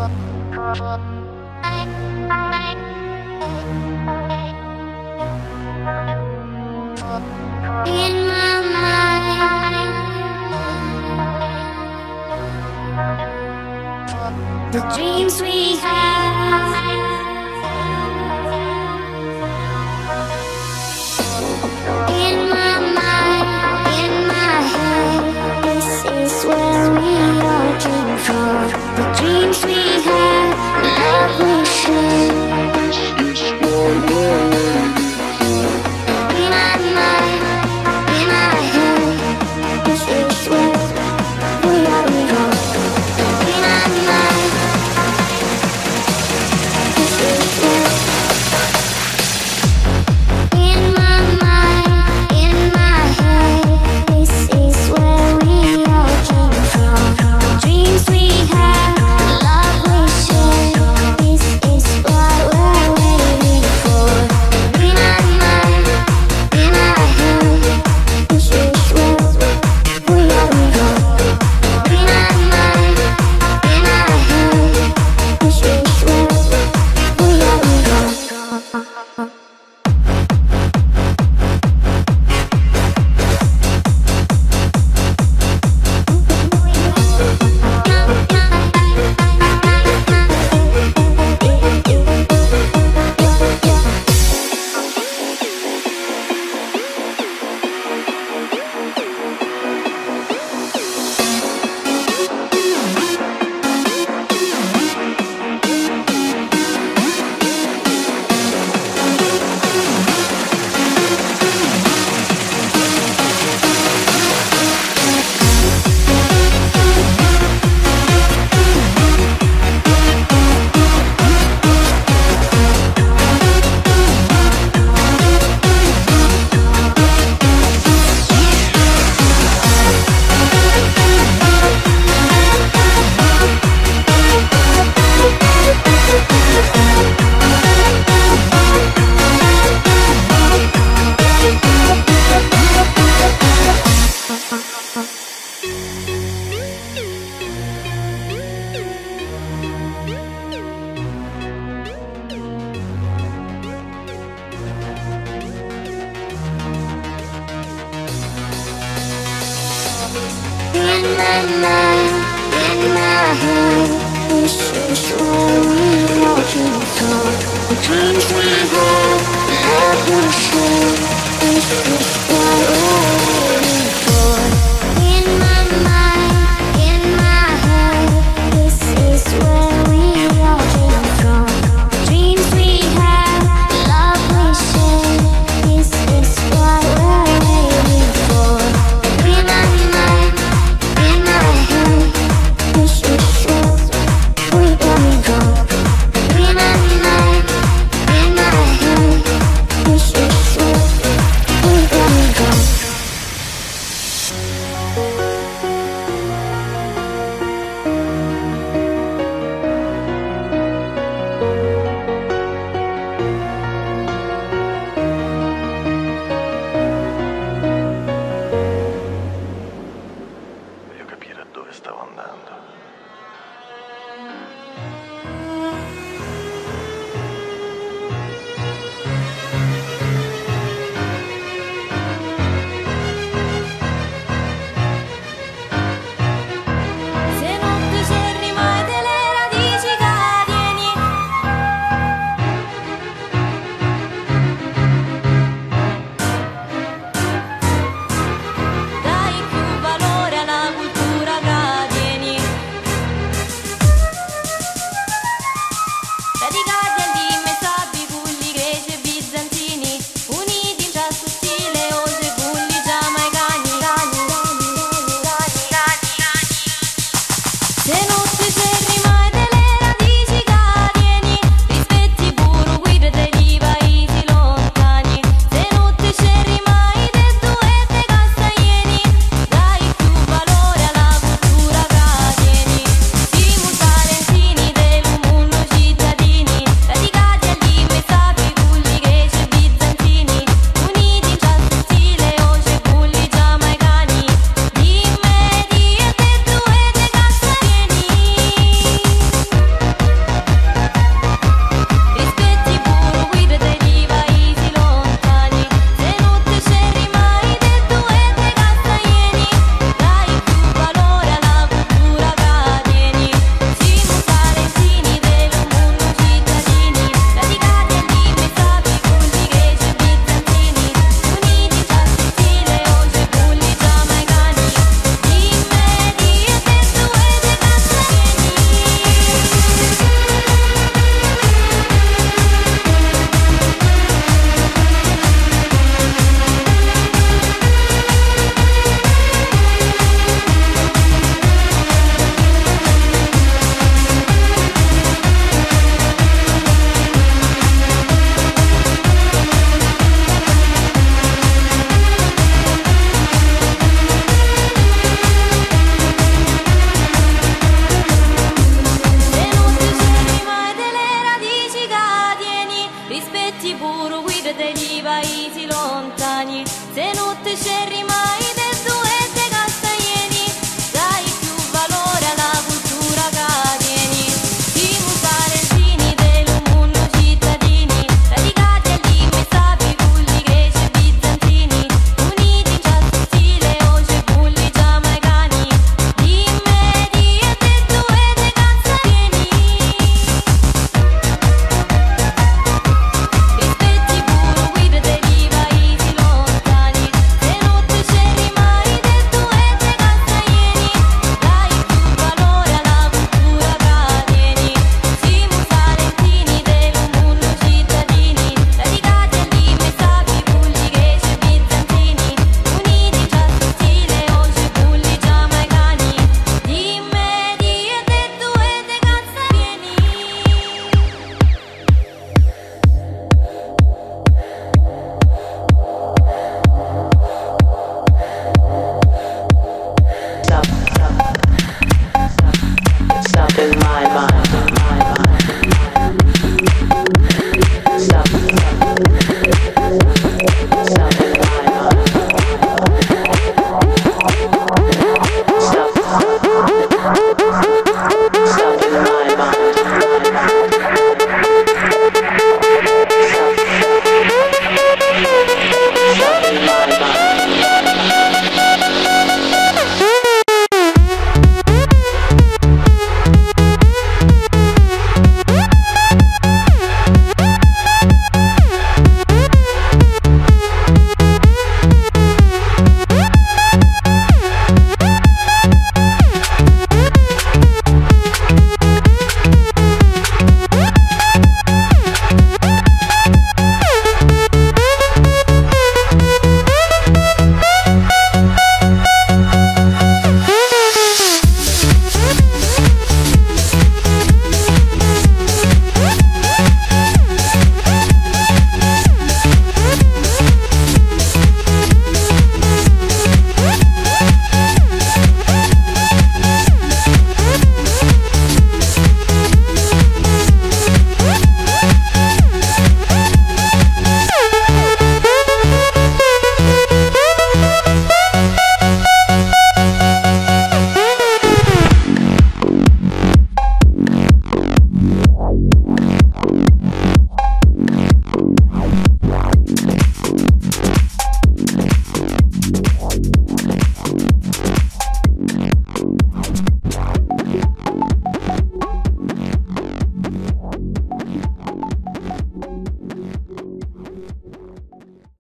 In my mind, the dreams we have, in my mind, in my head, this is where we all came from. The dreams we have, the love we share, this is what we're waiting for. In my mind, in my head, this is where we are wrong. In my mind, this is where. In my mind, in my head, this is where we all came from. The dreams we have, the love we share, this is what we're waiting for. In my mind, in my head, this is where we are wrong. In my mind, in my head, this is where we are wrong. In my mind, in my head, this is where we all came from. The dreams we have, the love we share, this is what we're waiting for. In my mind, in my head, this is where we all came from. The dreams we have, the love we share, this is what we're waiting for. In my mind, in my head, this is where we are wrong. In my mind, in my head, this is where we are wrong. Voglio capire a dove stavo andando.